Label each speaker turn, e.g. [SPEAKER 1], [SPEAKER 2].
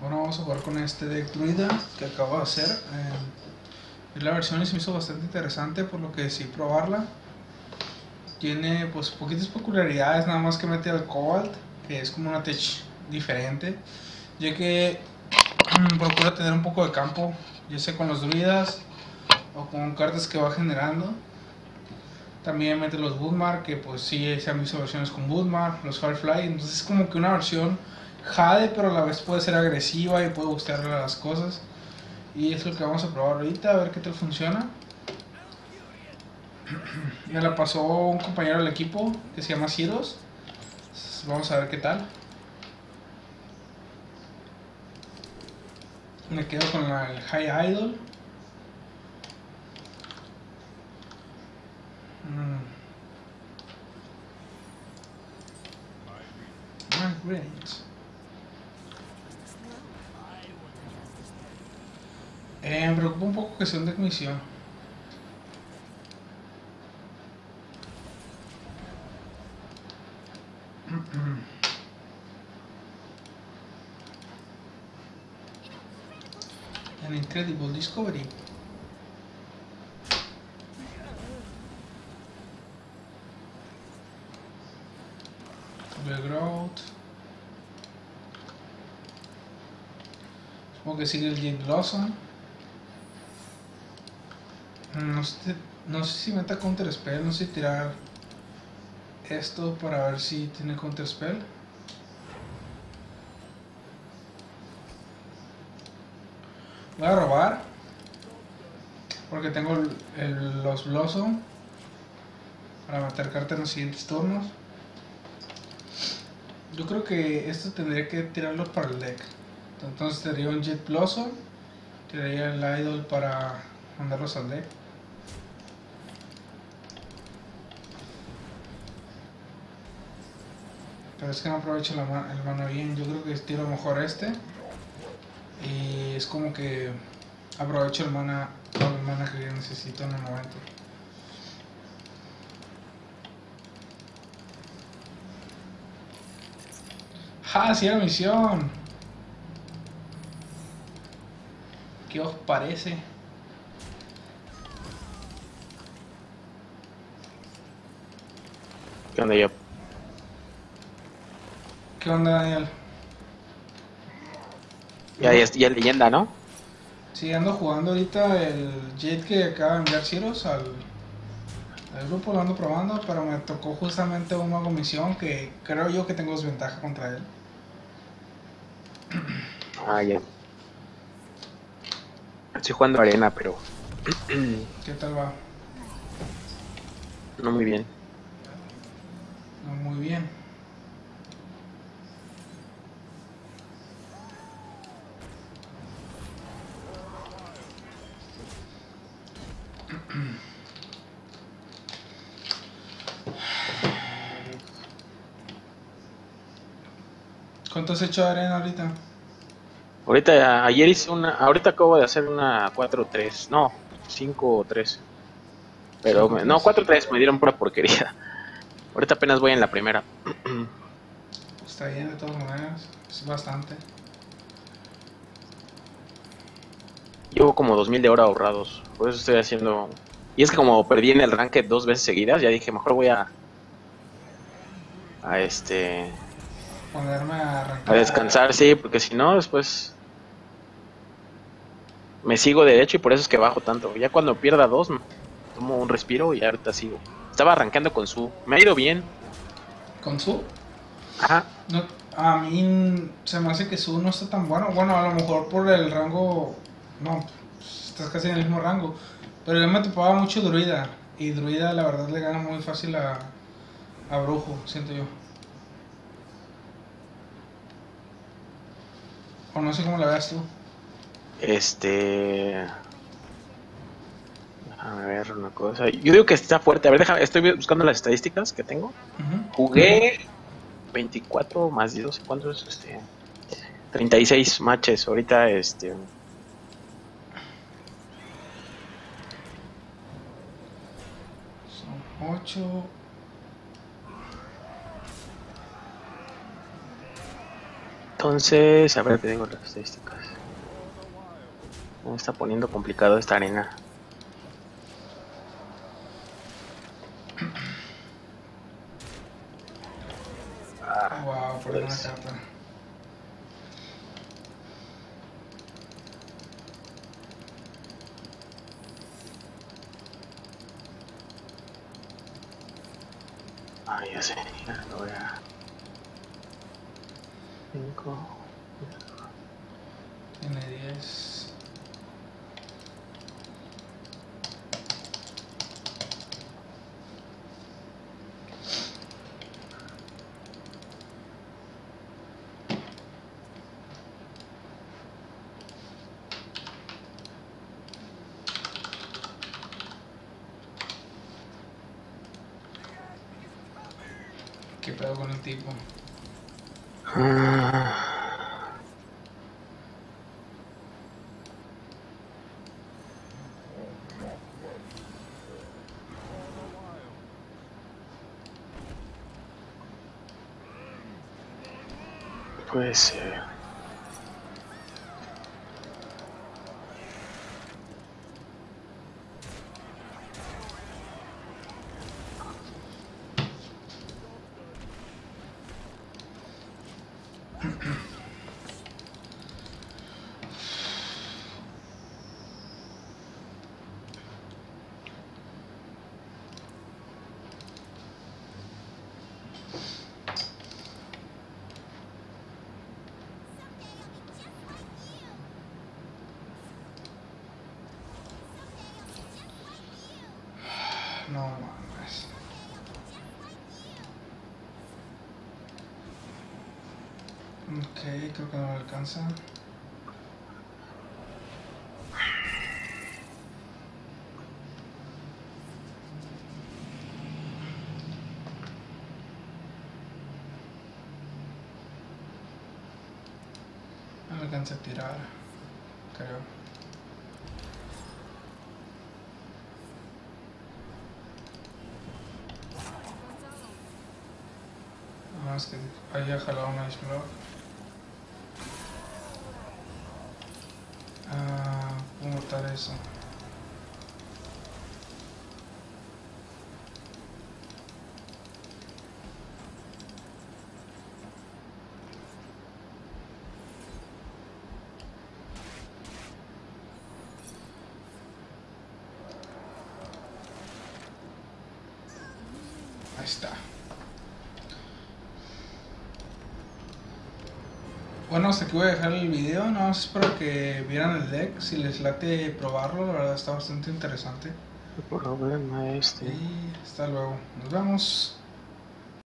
[SPEAKER 1] Ahora vamos a jugar con este deck druida que acabo de hacer. La versión se me hizo bastante interesante, por lo que decidí probarla. Tiene pues poquitas peculiaridades, nada más que mete al Cobalt, que es como una tech diferente, ya que procura tener un poco de campo, ya sea con los druidas o con cartas que va generando. También mete los Woodmark, que pues sí se han visto versiones con Woodmark, los Firefly, entonces es como que una versión Jade, pero a la vez puede ser agresiva y puede gustarle las cosas. Y es lo que vamos a probar ahorita, a ver qué tal funciona. Me la pasó un compañero del equipo que se llama Ciros. Vamos a ver qué tal. Me quedo con el High Idol. Great. Me preocupa un poco que sea un deck misión. An incredible discovery. The Growth. Supongo que sigue el Jade Blossom. No sé si meta Counter Spell, no sé si tirar esto para ver si tiene Counter Spell. Voy a robar porque tengo los Blossom para meter carta en los siguientes turnos. Yo creo que esto tendría que tirarlo para el deck. Entonces tiraría un Jet Blossom, tiraría el Idol para mandarlos al deck. Pero es que no aprovecho el mana bien. Yo creo que tiro mejor este. Y es como que aprovecho todo el mana que yo necesito en el momento. ¡Ja! ¡Sí, la misión! ¿Qué os parece?
[SPEAKER 2] ¿Qué onda yo?
[SPEAKER 1] ¿Qué onda, Daniel?
[SPEAKER 2] Ya es leyenda, ¿no?
[SPEAKER 1] Sí, ando jugando ahorita el Jet que acaba de enviar Ciros al grupo, lo ando probando, pero me tocó justamente un mago misión que creo yo que tengo desventaja contra él.
[SPEAKER 2] Ah, ya. Estoy jugando arena, pero
[SPEAKER 1] ¿Qué tal va?
[SPEAKER 2] no muy bien.
[SPEAKER 1] No, muy bien. ¿Cuánto has hecho de arena ahorita?
[SPEAKER 2] Ayer hice ahorita acabo de hacer una 4-3, no, 5-3. Pero, no,
[SPEAKER 1] 5-3.
[SPEAKER 2] 4-3, me dieron pura porquería. Ahorita apenas voy en la primera.
[SPEAKER 1] Está bien de todas maneras, es bastante.
[SPEAKER 2] Llevo como 2000 de oro ahorrados, por eso estoy haciendo... Y es que como perdí en el ranked 2 veces seguidas, ya dije, mejor voy a
[SPEAKER 1] Ponerme a
[SPEAKER 2] a
[SPEAKER 1] arrancar.
[SPEAKER 2] descansar, sí, porque si no, después me sigo derecho y por eso es que bajo tanto. Ya cuando pierda 2, tomo un respiro y ahorita sigo. Estaba arrancando con me ha ido bien.
[SPEAKER 1] ¿Con su?
[SPEAKER 2] Ajá.
[SPEAKER 1] No, a mí se me hace que su no está tan bueno. Bueno, a lo mejor por el rango. No, estás casi en el mismo rango. Pero yo me topaba mucho druida. Y druida la verdad le gana muy fácil a brujo, siento yo. O no sé cómo la veas tú.
[SPEAKER 2] Déjame ver una cosa. Yo digo que está fuerte. A ver, estoy buscando las estadísticas que tengo. Jugué 24 más 12, ¿cuántos? 36 matches. Ahorita,
[SPEAKER 1] Son 8.
[SPEAKER 2] Entonces, a ver qué tengo las estadísticas. Me está poniendo complicado esta arena.
[SPEAKER 1] Wow, por una carta.
[SPEAKER 2] Ya sé, ya lo voy a... 5.
[SPEAKER 1] Tiene 10. ¿Qué pedo con el tipo?
[SPEAKER 2] Pues...
[SPEAKER 1] No mames. Ok, creo que no me alcanza. No me alcanza a tirar, creo. Más que haya jalado un Ice Block. Puedo botar eso. Ahí está. Bueno, hasta aquí voy a dejar el video. No, espero que vieran el deck. Si les late probarlo, la verdad está bastante interesante.
[SPEAKER 2] El problema
[SPEAKER 1] Y hasta luego. Nos vemos.